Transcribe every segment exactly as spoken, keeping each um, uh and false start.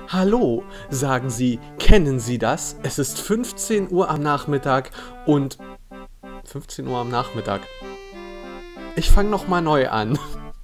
Hallo, sagen Sie, kennen Sie das? Es ist fünfzehn Uhr am Nachmittag und... fünfzehn Uhr am Nachmittag. Ich fange nochmal neu an.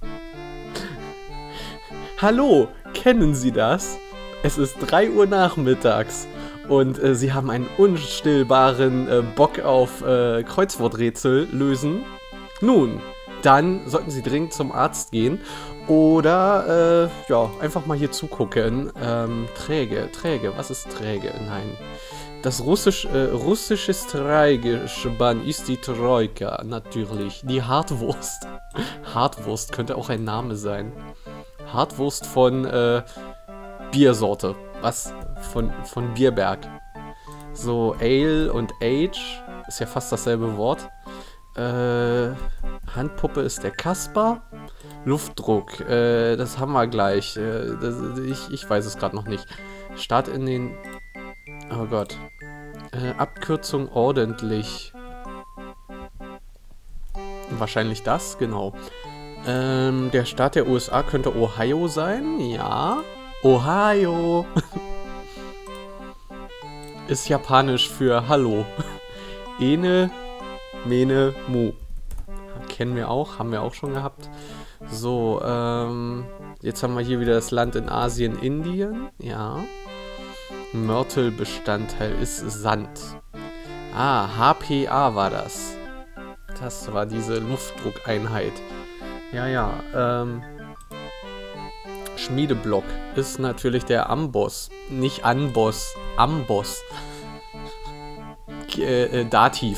Hallo, kennen Sie das? Es ist drei Uhr nachmittags und äh, Sie haben einen unstillbaren äh, Bock auf äh, Kreuzworträtsel lösen. Nun, dann sollten Sie dringend zum Arzt gehen oder äh, ja, einfach mal hier zugucken. Ähm, träge, träge, was ist träge? Nein. Das Russisch, äh, russische Streichbahn ist die Troika, natürlich. Die Hartwurst. Hartwurst könnte auch ein Name sein. Hartwurst von äh, Biersorte. Was? Von, von Bierberg. So, Ale und Age ist ja fast dasselbe Wort. Äh, Handpuppe ist der Kasper. Luftdruck, äh, das haben wir gleich. Äh, das, ich, ich weiß es gerade noch nicht. Start in den... Oh Gott. Äh, Abkürzung ordentlich. Wahrscheinlich das, genau. Ähm, der Staat der U S A könnte Ohio sein. Ja. Ohio. Ist japanisch für Hallo. Ene, Mene, Mu. Kennen wir auch, haben wir auch schon gehabt. So, ähm, jetzt haben wir hier wieder das Land in Asien, Indien. Ja. Mörtelbestandteil ist Sand. Ah, H P A war das. Das war diese Luftdruckeinheit. Ja, ja, ähm... Schmiedeblock ist natürlich der Amboss. Nicht Anboss, Amboss. Äh, äh, Dativ.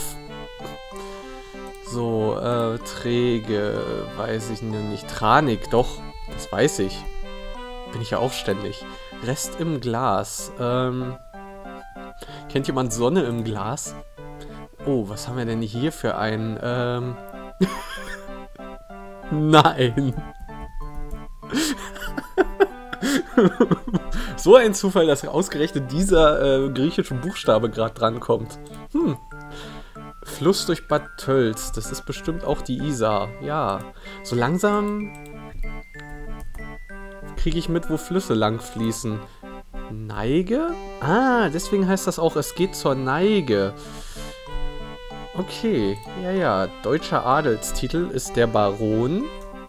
So, äh, träge, weiß ich nicht. Tranik, doch, das weiß ich. Bin ich ja auch ständig. Rest im Glas. Ähm, kennt jemand Sonne im Glas? Oh, was haben wir denn hier für ein... Ähm, Nein. So ein Zufall, dass ausgerechnet dieser äh, griechische Buchstabe gerade drankommt. Hm. Fluss durch Bad Tölz. Das ist bestimmt auch die Isar. Ja. So langsam kriege ich mit, wo Flüsse lang fließen. Neige? Ah, deswegen heißt das auch, es geht zur Neige. Okay. Ja, ja. Deutscher Adelstitel ist der Baron.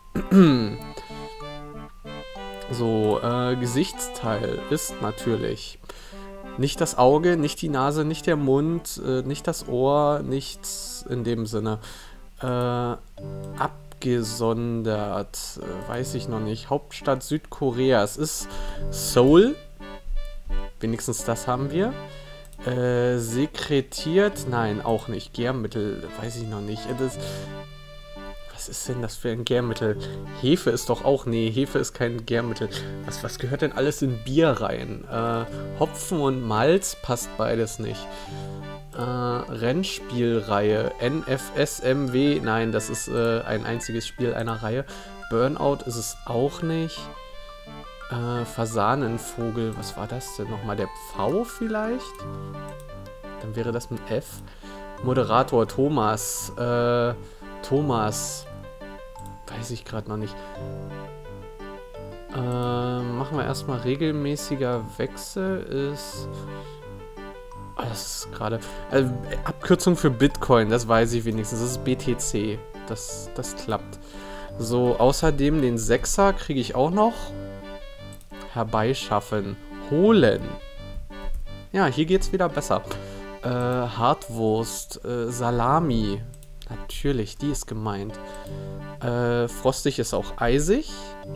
So, äh, Gesichtsteil ist natürlich nicht das Auge, nicht die Nase, nicht der Mund, äh, nicht das Ohr, nichts in dem Sinne. Äh, abgesondert, äh, weiß ich noch nicht. Hauptstadt Südkoreas ist Seoul. Wenigstens das haben wir. Äh, sekretiert, nein, auch nicht. Gärmittel, weiß ich noch nicht. Das, was ist denn das für ein Gärmittel? Hefe ist doch auch... Nee, Hefe ist kein Gärmittel. Was, was gehört denn alles in Bier rein? Äh, Hopfen und Malz passt beides nicht. Äh, Rennspielreihe. N F S M W. Nein, das ist äh, ein einziges Spiel einer Reihe. Burnout ist es auch nicht. Äh, Fasanenvogel. Was war das denn nochmal? Der Pfau vielleicht? Dann wäre das mit F. Moderator Thomas. Äh... Thomas. Weiß ich gerade noch nicht. Äh, machen wir erstmal regelmäßiger Wechsel ist... Oh, das ist gerade... Äh, Abkürzung für Bitcoin, das weiß ich wenigstens. Das ist B T C. Das, das klappt. So, außerdem den Sechser kriege ich auch noch. Herbeischaffen. Holen. Ja, hier geht's wieder besser. Äh, Hartwurst. Äh, Salami. Natürlich, die ist gemeint. Äh, frostig ist auch eisig.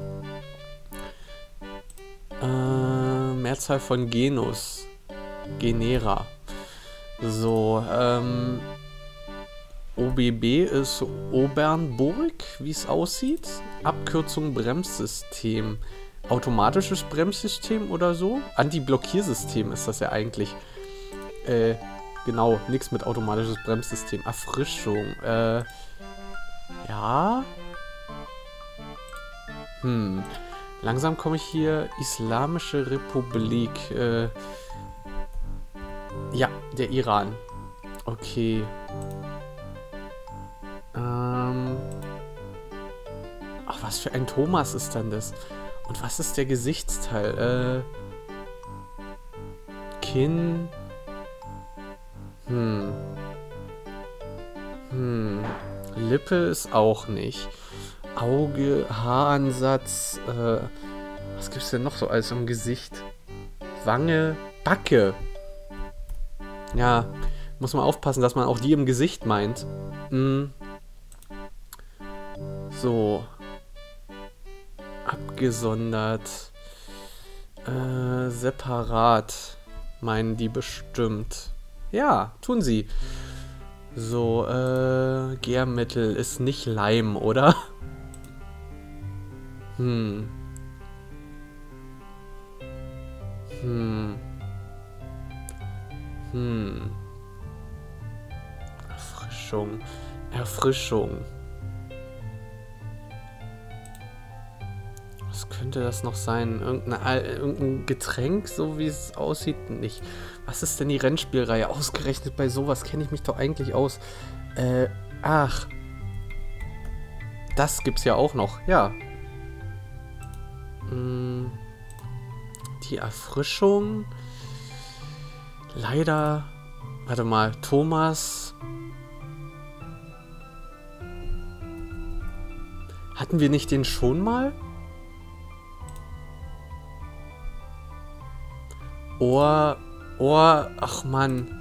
Äh, Mehrzahl von Genus. Genera. So, ähm... O B B ist Obernburg, wie es aussieht. Abkürzung Bremssystem. Automatisches Bremssystem oder so? Anti-Blockiersystem ist das ja eigentlich. Äh... Genau, nichts mit automatisches Bremssystem. Erfrischung. Äh, ja. Hm. Langsam komme ich hier. Islamische Republik. Äh, ja, der Iran. Okay. Ähm. Ach, was für ein Thomas ist denn das? Und was ist der Gesichtsteil? Äh, Kinn. Hm. Hm. Lippe ist auch nicht. Auge, Haaransatz. Äh, was gibt's denn noch so alles im Gesicht? Wange, Backe. Ja, muss man aufpassen, dass man auch die im Gesicht meint. Hm. So. Abgesondert. Äh, separat. Meinen die bestimmt. Ja, tun sie. So, äh, Gärmittel ist nicht Leim, oder? Hm. Hm. Hm. Erfrischung. Erfrischung. Was könnte das noch sein? Irgendein, irgendein Getränk, so wie es aussieht? Nicht. Was ist denn die Rennspielreihe? Ausgerechnet bei sowas kenne ich mich doch eigentlich aus. Äh, ach. Das gibt's ja auch noch, ja. Hm. Die Erfrischung. Leider. Warte mal, Thomas. Hatten wir nicht den schon mal? Ohr, Ohr, ach Mann.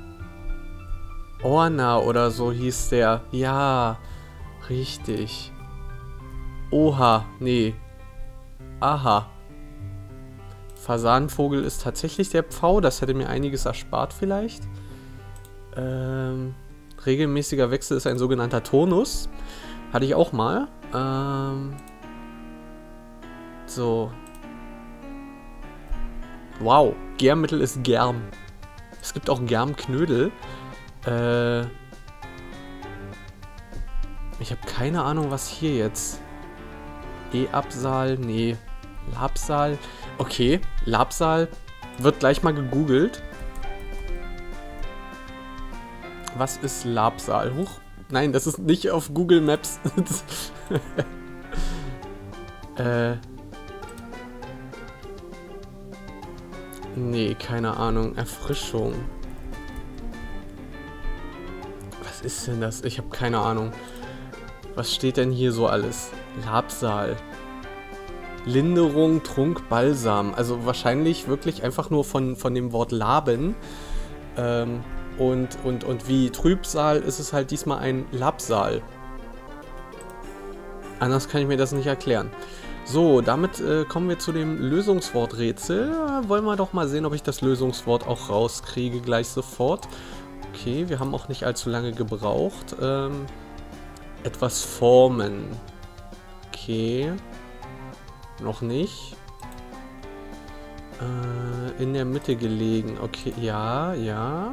Orna oder so hieß der. Ja, richtig. Oha, nee. Aha. Fasanenvogel ist tatsächlich der Pfau. Das hätte mir einiges erspart vielleicht. Ähm, regelmäßiger Wechsel ist ein sogenannter Tonus. Hatte ich auch mal. Ähm, so. Wow. Gärmittel ist Germ. Es gibt auch Germknödel. Äh, ich habe keine Ahnung, was hier jetzt. E-Absal, nee. Labsal. Okay, Labsal wird gleich mal gegoogelt. Was ist Labsal? Huch. Nein, das ist nicht auf Google Maps. äh. Nee, keine Ahnung. Erfrischung. Was ist denn das? Ich habe keine Ahnung. Was steht denn hier so alles? Labsal. Linderung, Trunk, Balsam. Also wahrscheinlich wirklich einfach nur von, von dem Wort laben. Ähm, und, und, und wie Trübsal ist es halt diesmal ein Labsal. Anders kann ich mir das nicht erklären. So, damit äh, kommen wir zu dem Lösungsworträtsel. Äh, wollen wir doch mal sehen, ob ich das Lösungswort auch rauskriege gleich sofort. Okay, wir haben auch nicht allzu lange gebraucht. Ähm, etwas formen. Okay. Noch nicht. Äh, in der Mitte gelegen. Okay, ja, ja.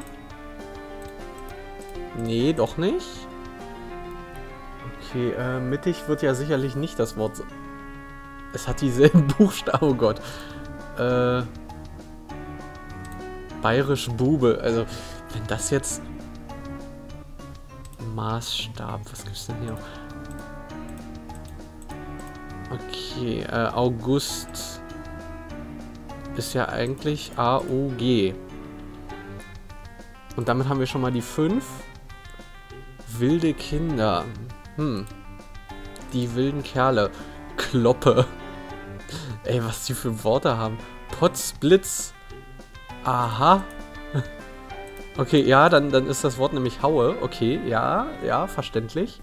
Nee, doch nicht. Okay, äh, mittig wird ja sicherlich nicht das Wort... Es hat dieselben Buchstaben, oh Gott. Äh, bayerisch Bube. Also, wenn das jetzt... Maßstab. Was gibt's denn hier noch? Okay, äh, August ist ja eigentlich A U G. Und damit haben wir schon mal die fünf. Wilde Kinder. Hm. Die wilden Kerle. Kloppe. Ey, was die für Worte haben. Potzblitz. Aha. Okay, ja, dann, dann ist das Wort nämlich Haue. Okay, ja, ja, verständlich.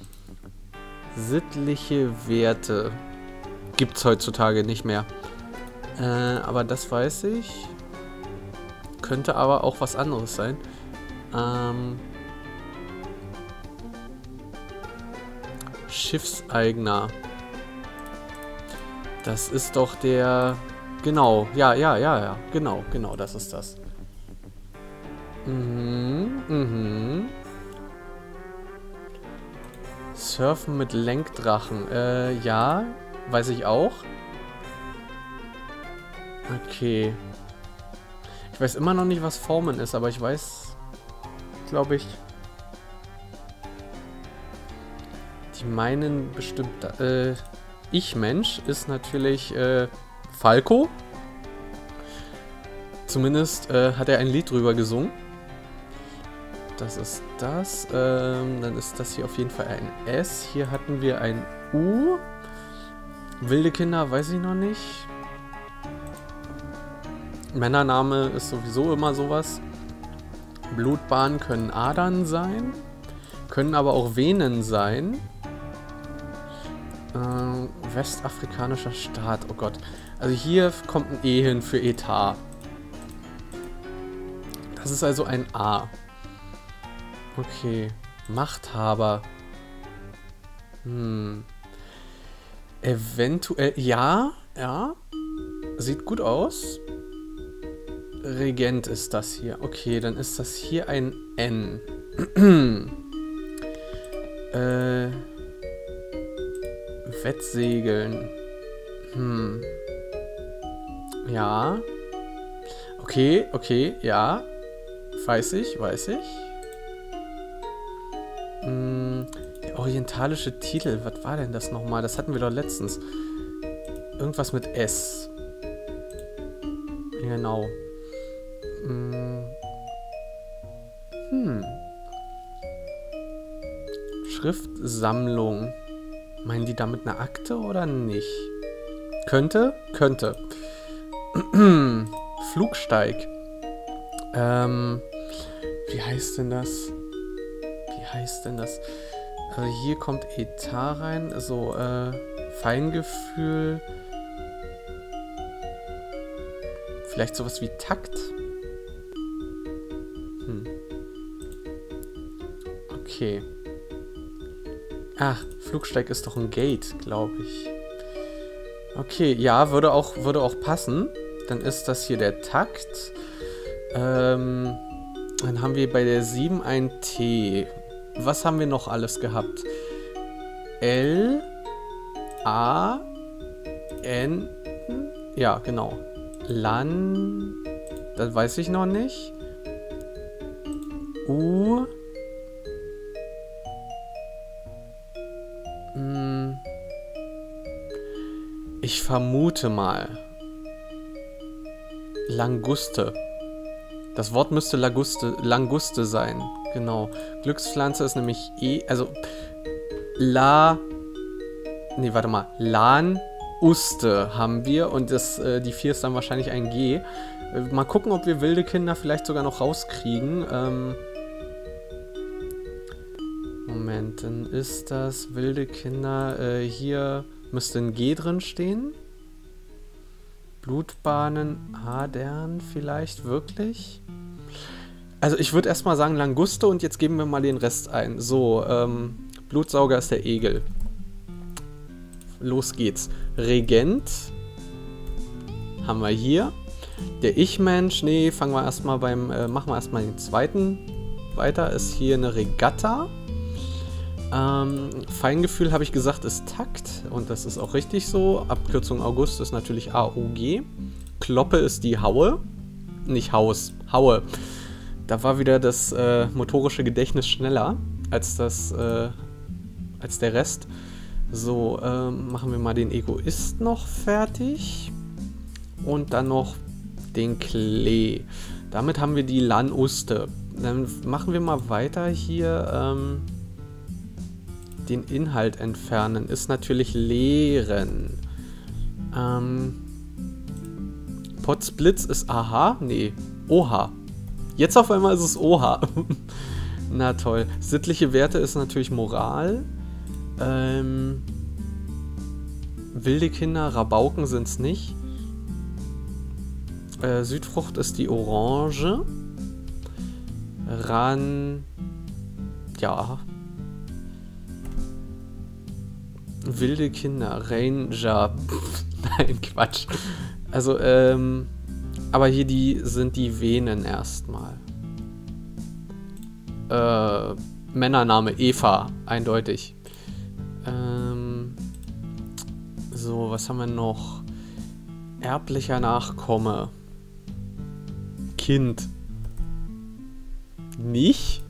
Sittliche Werte. Gibt's heutzutage nicht mehr. Äh, aber das weiß ich. Könnte aber auch was anderes sein. Ähm... Schiffseigner. Das ist doch der... Genau, ja, ja, ja, ja. Genau, genau, das ist das. Mhm, mhm. Surfen mit Lenkdrachen. Äh, ja, weiß ich auch. Okay. Ich weiß immer noch nicht, was Formen ist, aber ich weiß, glaube ich... Die meinen bestimmt... Äh, Ich-Mensch ist natürlich äh, Falco. Zumindest äh, hat er ein Lied drüber gesungen. Das ist das. Ähm, dann ist das hier auf jeden Fall ein S. Hier hatten wir ein U. Wilde Kinder, weiß ich noch nicht. Männername ist sowieso immer sowas. Blutbahnen können Adern sein. Können aber auch Venen sein. Äh, westafrikanischer Staat. Oh Gott. Also hier kommt ein E hin für Etat. Das ist also ein A. Okay. Machthaber. Hm. Eventuell. Ja, ja. Sieht gut aus. Regent ist das hier. Okay, dann ist das hier ein N. äh. Wettsegeln. Hm. Ja. Okay, okay, ja. Weiß ich, weiß ich. Hm. Der orientalische Titel, was war denn das nochmal? Das hatten wir doch letztens. Irgendwas mit S. Genau. Hm. Hm. Schriftsammlung. Meinen die damit eine Akte oder nicht? Könnte? Könnte. Flugsteig. Ähm, wie heißt denn das? Wie heißt denn das? Also hier kommt Etat rein. So, äh, Feingefühl. Vielleicht sowas wie Takt? Hm. Okay. Ach, Flugsteig ist doch ein Gate, glaube ich. Okay, ja, würde auch, würde auch passen. Dann ist das hier der Takt. Ähm, dann haben wir bei der sieben ein T. Was haben wir noch alles gehabt? L, A, N, ja, genau. Lan, das weiß ich noch nicht. U, hm, ich vermute mal Languste. Das Wort müsste Languste, Languste sein. Genau. Glückspflanze ist nämlich E, also La, nee, warte mal, Lan, Uste haben wir und das, äh, die vier ist dann wahrscheinlich ein G. Äh, mal gucken, ob wir wilde Kinder vielleicht sogar noch rauskriegen. Ähm, Moment, dann ist das wilde Kinder, äh, hier müsste ein G drin stehen. Blutbahnen, Adern vielleicht, wirklich? Also ich würde erstmal sagen Languste und jetzt geben wir mal den Rest ein. So, ähm, Blutsauger ist der Egel. Los geht's. Regent haben wir hier. Der Ich-Mensch, nee, fangen wir erstmal beim, äh, machen wir erstmal den zweiten weiter. Ist hier eine Regatta. Ähm, Feingefühl, habe ich gesagt, ist Takt. Und das ist auch richtig so. Abkürzung August ist natürlich A U G. Kloppe ist die Haue. Nicht Haus, Haue. Da war wieder das äh, motorische Gedächtnis schneller als, das, äh, als der Rest. So, äh, machen wir mal den Egoist noch fertig. Und dann noch den Klee. Damit haben wir die Lanuste. Dann machen wir mal weiter hier. Ähm, den Inhalt entfernen ist natürlich leeren. Ähm, Potzblitz ist Aha? Nee, Oha. Jetzt auf einmal ist es Oha. Na toll. Sittliche Werte ist natürlich Moral. Ähm, wilde Kinder, Rabauken sind es nicht. Äh, Südfrucht ist die Orange. Ran... Ja... Wilde Kinder, Ranger. Nein, Quatsch. Also, ähm, aber hier die sind die Venen erstmal. Äh, Männername Eva, eindeutig. Ähm, so, was haben wir noch? Erblicher Nachkomme. Kind. Nicht?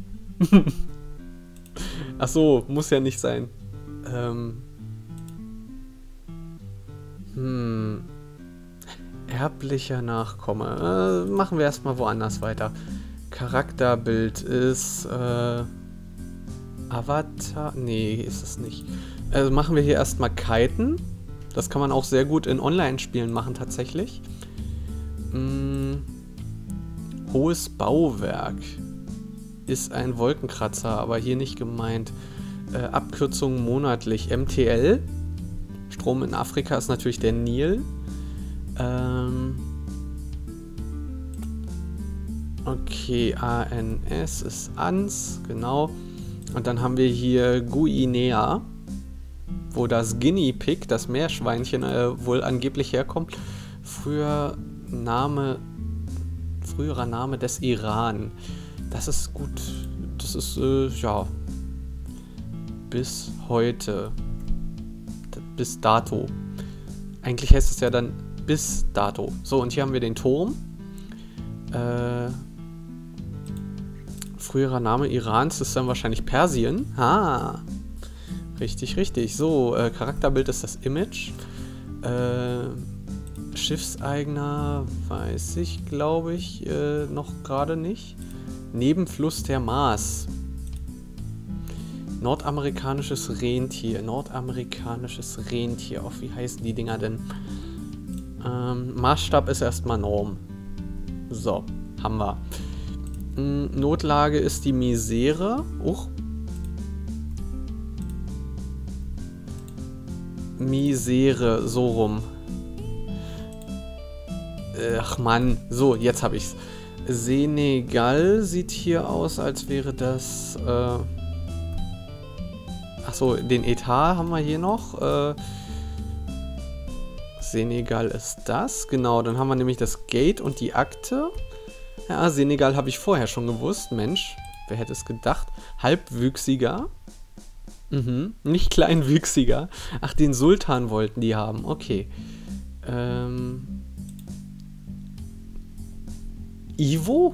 Ach so, muss ja nicht sein. Ähm, Hm. Erblicher Nachkomme. Äh, machen wir erstmal woanders weiter. Charakterbild ist äh, Avatar. Nee, ist es nicht. Also machen wir hier erstmal Kiten. Das kann man auch sehr gut in Online-Spielen machen tatsächlich. Hm. Hohes Bauwerk ist ein Wolkenkratzer, aber hier nicht gemeint. Äh, Abkürzung monatlich. M T L. Strom in Afrika ist natürlich der Nil. Ähm okay, A N S ist Ans, genau. Und dann haben wir hier Guinea, wo das Guinea Pig, das Meerschweinchen, äh, wohl angeblich herkommt. Früher Name, früherer Name des Iran. Das ist gut. Das ist, äh, ja, bis heute. Bis dato. Eigentlich heißt es ja dann bis dato. So, und hier haben wir den Turm. Äh, früherer Name Irans ist dann wahrscheinlich Persien. Ah, richtig, richtig. So, äh, Charakterbild ist das Image. Äh, Schiffseigner weiß ich, glaube ich, äh, noch gerade nicht. Nebenfluss der Maas. Nordamerikanisches Rentier. Nordamerikanisches Rentier. Oh, wie heißen die Dinger denn? Ähm, Maßstab ist erstmal Norm. So, haben wir. Hm, Notlage ist die Misere. Uch. Misere, so rum. Ach Mann, so, jetzt habe ich's. Senegal sieht hier aus, als wäre das... Äh Achso, den Etat haben wir hier noch. Äh, Senegal ist das. Genau, dann haben wir nämlich das Gate und die Akte. Ja, Senegal habe ich vorher schon gewusst. Mensch, wer hätte es gedacht? Halbwüchsiger. Mhm, nicht kleinwüchsiger. Ach, den Sultan wollten die haben. Okay. Ähm... Ivo?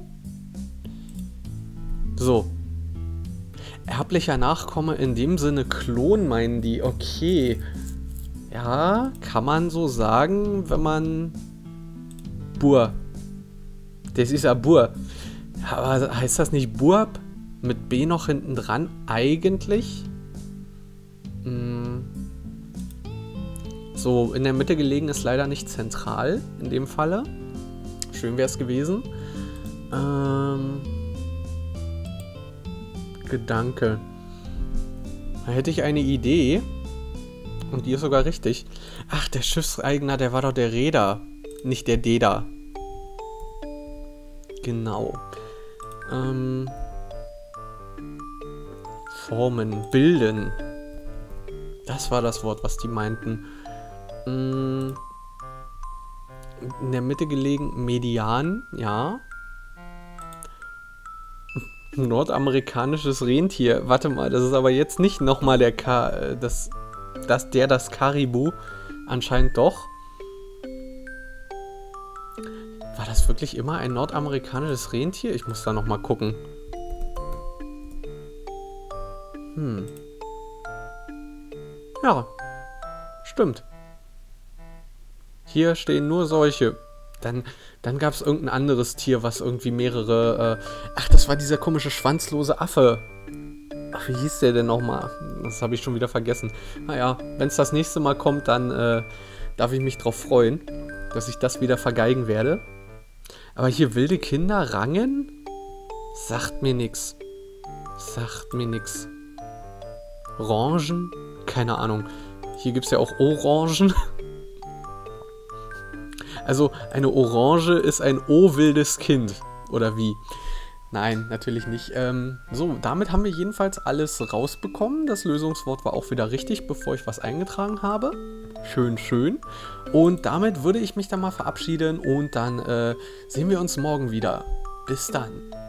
So. Erblicher Nachkomme in dem Sinne Klon, meinen die. Okay. Ja, kann man so sagen, wenn man... Bur. Das ist ja Bur. Aber heißt das nicht Burb? Mit B noch hinten dran? Eigentlich? Hm. So, in der Mitte gelegen ist leider nicht zentral, in dem Falle. Schön wäre es gewesen. Ähm... Gedanke. Da hätte ich eine Idee. Und die ist sogar richtig. Ach, der Schiffseigner, der war doch der Reeder. Nicht der Deda. Genau. Ähm. Formen. Bilden. Das war das Wort, was die meinten. Ähm, in der Mitte gelegen. Median. Ja. Nordamerikanisches Rentier. Warte mal, das ist aber jetzt nicht nochmal der Ka... Das, das, der, das Karibu. Anscheinend doch. War das wirklich immer ein nordamerikanisches Rentier? Ich muss da nochmal gucken. Hm. Ja. Stimmt. Hier stehen nur solche. Dann, dann gab es irgendein anderes Tier, was irgendwie mehrere... Äh, ach, das war dieser komische schwanzlose Affe. Ach, wie hieß der denn nochmal? Das habe ich schon wieder vergessen. Naja, wenn es das nächste Mal kommt, dann äh, darf ich mich drauf freuen, dass ich das wieder vergeigen werde. Aber hier wilde Kinder rangen? Sagt mir nix. Sagt mir nix. Orangen? Keine Ahnung. Hier gibt es ja auch Orangen. Also, eine Orange ist ein O-wildes Kind. Oder wie? Nein, natürlich nicht. Ähm, so, damit haben wir jedenfalls alles rausbekommen. Das Lösungswort war auch wieder richtig, bevor ich was eingetragen habe. Schön, schön. Und damit würde ich mich dann mal verabschieden und dann äh, sehen wir uns morgen wieder. Bis dann.